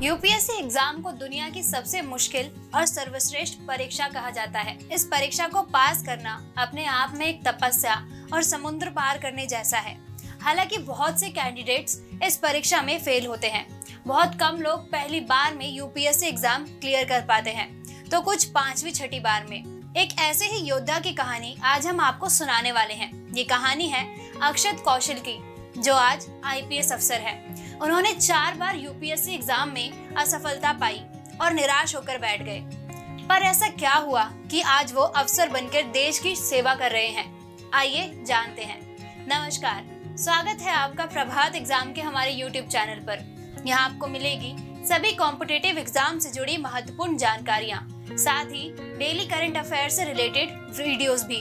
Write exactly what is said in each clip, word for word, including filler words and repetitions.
UPSC exam को दुनिया की सबसे मुश्किल और सर्वश्रेष्ठ परीक्षा कहा जाता है। इस परीक्षा को पास करना अपने आप में एक तपस्या और समुद्र पार करने जैसा है। हालांकि बहुत से कैंडिडेट्स इस परीक्षा में फेल होते हैं। बहुत कम लोग पहली बार में यूपीएससी एग्जाम क्लियर कर पाते हैं, तो कुछ पांचवी छठी बार में। एक ऐसे ही योद्धा की कहानी आज हम आपको सुनाने वाले हैं। ये कहानी है अक्षत कौशल की, जो आज आईपीएस अफसर है। उन्होंने चार बार यूपीएससी एग्जाम में असफलता पाई और निराश होकर बैठ गए। पर ऐसा क्या हुआ कि आज वो अफसर बनकर देश की सेवा कर रहे हैं? आइए जानते हैं। नमस्कार, स्वागत है आपका प्रभात एग्जाम के हमारे यूट्यूब चैनल पर। यहाँ आपको मिलेगी सभी कॉम्पिटिटिव एग्जाम से जुड़ी महत्वपूर्ण जानकारियाँ, साथ ही डेली करंट अफेयर से रिलेटेड वीडियोस भी।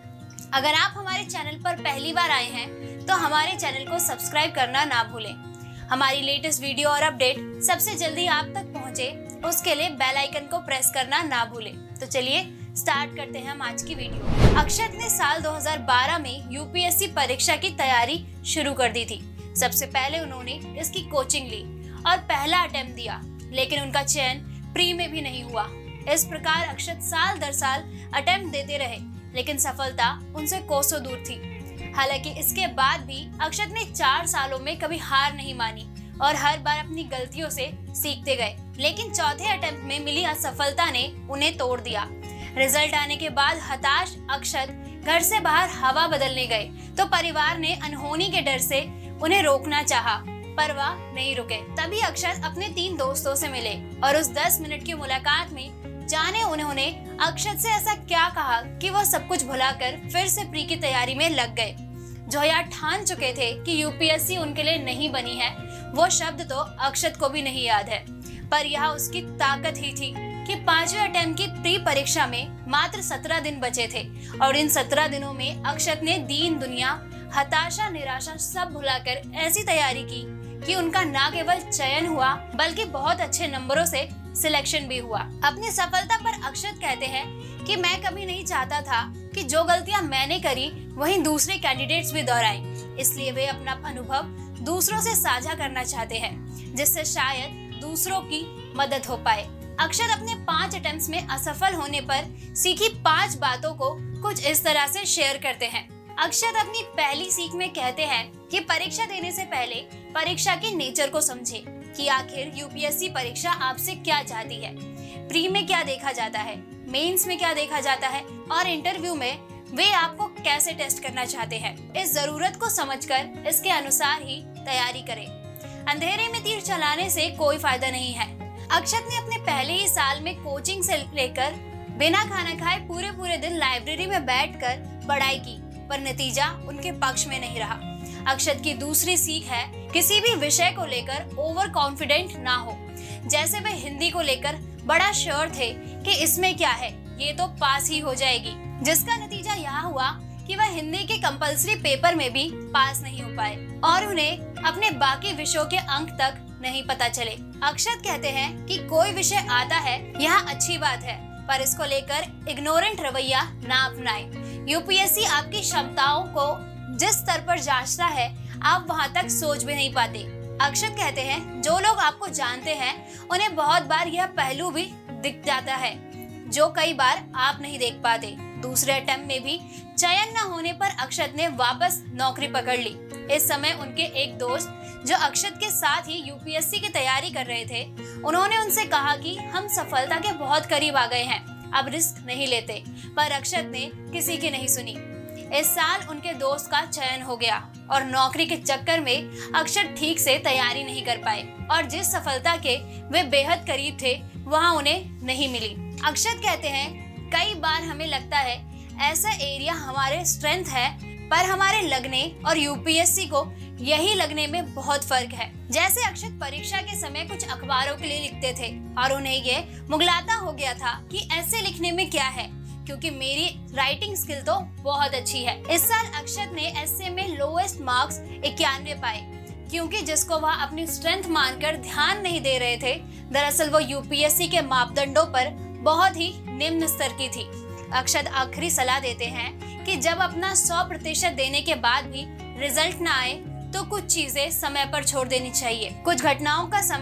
अगर आप हमारे चैनल पर पहली बार आए हैं तो हमारे चैनल को सब्सक्राइब करना ना भूलें। हमारी लेटेस्ट वीडियो और अपडेट सबसे जल्दी आप तक पहुंचे, उसके लिए बेल आइकन को प्रेस करना ना भूलें। तो चलिए स्टार्ट करते हैं हम आज की वीडियो। अक्षत ने साल दो हज़ार बारह में यूपीएससी परीक्षा की तैयारी शुरू कर दी थी। सबसे पहले उन्होंने इसकी कोचिंग ली और पहला अटेम्प्ट दिया, लेकिन उनका चयन प्री में भी नहीं हुआ। इस प्रकार अक्षत साल दर साल अटेम्प्ट देते रहे, लेकिन सफलता उनसे कोसों दूर थी। हालांकि इसके बाद भी अक्षत ने चार सालों में कभी हार नहीं मानी और हर बार अपनी गलतियों से सीखते गए। लेकिन चौथे अटेम्प्ट में मिली असफलता ने उन्हें तोड़ दिया। रिजल्ट आने के बाद हताश अक्षत घर से बाहर हवा बदलने गए, तो परिवार ने अनहोनी के डर से उन्हें रोकना चाहा, पर वह नहीं रुके। तभी अक्षत अपने तीन दोस्तों से मिले और उस दस मिनट की मुलाकात में जाने उन्होंने अक्षत से ऐसा क्या कहा कि वो सब कुछ भुलाकर फिर से प्री की तैयारी में लग गए। जो यह ठान चुके थे कि यूपीएससी उनके लिए नहीं बनी है, वो शब्द तो अक्षत को भी नहीं याद है। पर यह उसकी ताकत ही थी कि पांचवें अटेम्प्ट की प्री परीक्षा में मात्र सत्रह दिन बचे थे और इन सत्रह दिनों में अक्षत ने दीन दुनिया, हताशा, निराशा सब भुलाकर ऐसी तैयारी की कि उनका न केवल चयन हुआ बल्कि बहुत अच्छे नंबरों से सिलेक्शन भी हुआ। अपनी सफलता पर अक्षत कहते हैं कि मैं कभी नहीं चाहता था कि जो गलतियां मैंने करी वहीं दूसरे कैंडिडेट्स भी दोहराएं। इसलिए वे अपना अनुभव दूसरों से साझा करना चाहते हैं, जिससे शायद दूसरों की मदद हो पाए। अक्षत अपने पांच अटेम्प्ट्स में असफल होने पर सीखी पांच बातों को कुछ इस तरह से शेयर करते हैं। अक्षत अपनी पहली सीख में कहते हैं कि परीक्षा देने से पहले परीक्षा के नेचर को समझे कि आखिर यूपीएससी परीक्षा आपसे क्या चाहती है। प्री में क्या देखा जाता है, मेंस में क्या देखा जाता है और इंटरव्यू में वे आपको कैसे टेस्ट करना चाहते हैं। इस जरूरत को समझकर इसके अनुसार ही तैयारी करें। अंधेरे में तीर चलाने से कोई फायदा नहीं है। अक्षत ने अपने पहले ही साल में कोचिंग से लेकर बिना खाना खाए पूरे पूरे दिन लाइब्रेरी में बैठकर पढ़ाई की, पर नतीजा उनके पक्ष में नहीं रहा। अक्षत की दूसरी सीख है किसी भी विषय को लेकर ओवर कॉन्फिडेंट ना हो। जैसे वे हिंदी को लेकर बड़ा श्योर थे कि इसमें क्या है, ये तो पास ही हो जाएगी, जिसका नतीजा यह हुआ कि वह हिंदी के कंपल्सरी पेपर में भी पास नहीं हो पाए और उन्हें अपने बाकी विषयों के अंक तक नहीं पता चले। अक्षत कहते हैं कि कोई विषय आता है, यह अच्छी बात है, पर इसको लेकर इग्नोरेंट रवैया ना अपनाएं। यूपीएससी आपकी क्षमताओं को जिस स्तर पर जांचता है, आप वहां तक सोच भी नहीं पाते। अक्षत कहते हैं जो लोग आपको जानते हैं उन्हें बहुत बार यह पहलू भी दिख जाता है जो कई बार आप नहीं देख पाते। दूसरे अटेम्प्ट में भी चयन न होने पर अक्षत ने वापस नौकरी पकड़ ली। इस समय उनके एक दोस्त जो अक्षत के साथ ही यूपीएससी की तैयारी कर रहे थे, उन्होंने उनसे कहा कि हम सफलता के बहुत करीब आ गए हैं, अब रिस्क नहीं लेते। पर अक्षत ने किसी की नहीं सुनी। इस साल उनके दोस्त का चयन हो गया और नौकरी के चक्कर में अक्षत ठीक से तैयारी नहीं कर पाए और जिस सफलता के वे बेहद करीब थे वहां उन्हें नहीं मिली। अक्षत कहते हैं कई बार हमें लगता है ऐसा एरिया हमारे स्ट्रेंथ है, पर हमारे लगने और यूपीएससी को यही लगने में बहुत फर्क है। जैसे अक्षत परीक्षा के समय कुछ अखबारों के लिए लिखते थे और उन्हें ये मुगलाता हो गया था कि ऐसे लिखने में क्या है, क्योंकि मेरी राइटिंग स्किल तो बहुत अच्छी है। इस साल अक्षत ने एस्से में लोएस्ट मार्क्स इक्यानवे पाए, क्योंकि जिसको वह अपनी स्ट्रेंथ मानकर ध्यान नहीं दे रहे थे, दरअसल वो यूपीएससी के मापदंडों पर बहुत ही निम्न स्तर की थी। अक्षत आखिरी सलाह देते हैं कि जब अपना सौ प्रतिशत देने के बाद भी रिजल्ट न आए तो कुछ चीजें समय पर छोड़ देनी चाहिए। कुछ घटनाओं का समय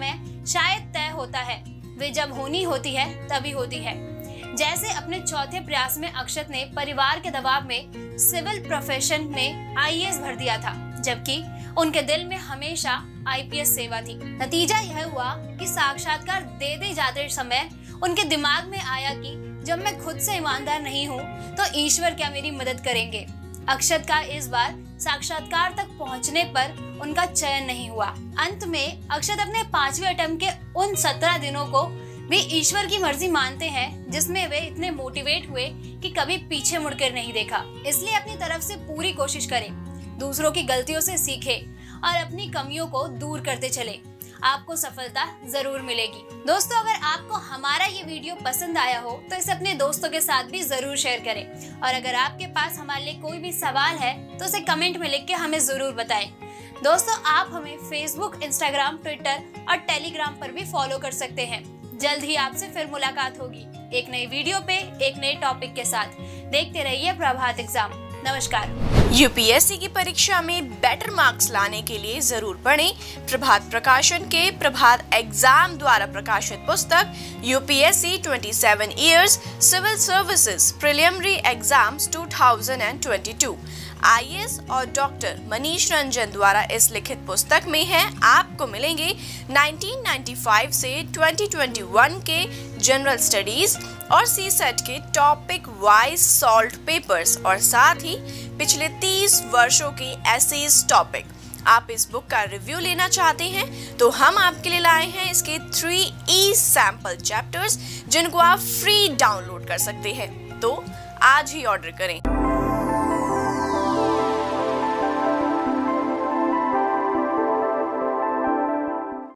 शायद तय होता है, वे जब होनी होती है तभी होती है। जैसे अपने चौथे प्रयास में अक्षत ने परिवार के दबाव में सिविल प्रोफेशन में आई ए एस भर दिया था, जबकि उनके दिल में हमेशा आई पी एस सेवा थी। नतीजा यह हुआ कि साक्षात्कार देते जाते समय उनके दिमाग में आया कि जब मैं खुद से ईमानदार नहीं हूँ तो ईश्वर क्या मेरी मदद करेंगे। अक्षत का इस बार साक्षात्कार तक पहुँचने पर उनका चयन नहीं हुआ। अंत में अक्षत अपने पांचवें अटेम्प्ट के उन सत्रह दिनों को भी ईश्वर की मर्जी मानते हैं, जिसमें वे इतने मोटिवेट हुए कि कभी पीछे मुड़कर नहीं देखा। इसलिए अपनी तरफ से पूरी कोशिश करें, दूसरों की गलतियों से सीखें और अपनी कमियों को दूर करते चलें। आपको सफलता जरूर मिलेगी। दोस्तों, अगर आपको हमारा ये वीडियो पसंद आया हो तो इसे अपने दोस्तों के साथ भी जरूर शेयर करें, और अगर आपके पास हमारे लिए कोई भी सवाल है तो उसे कमेंट में लिख के हमें जरूर बताएं। दोस्तों, आप हमें फेसबुक, इंस्टाग्राम, ट्विटर और टेलीग्राम पर भी फॉलो कर सकते हैं। जल्द ही आपसे फिर मुलाकात होगी एक नई वीडियो पे एक नए टॉपिक के साथ। देखते रहिए प्रभात एग्जाम। नमस्कार। यू पी एस सी की परीक्षा में बेटर मार्क्स लाने के लिए जरूर पढ़ें प्रभात प्रकाशन के प्रभात एग्जाम द्वारा प्रकाशित पुस्तक यू पी एस सी सत्ताईस years civil services preliminary exams दो हज़ार बाईस। आई ए एस और डॉक्टर मनीष रंजन द्वारा इस लिखित पुस्तक में है आपको मिलेंगे उन्नीस सौ पचानवे से दो हज़ार इक्कीस के जनरल स्टडीज और सी सेट के टॉपिक वाइज सॉल्व्ड पेपर्स और साथ ही पिछले तीस वर्षों के एसेज टॉपिक। आप इस बुक का रिव्यू लेना चाहते हैं तो हम आपके लिए लाए हैं इसके थ्री ई सैंपल चैप्टर्स, जिनको आप फ्री डाउनलोड कर सकते हैं। तो आज ही ऑर्डर करें।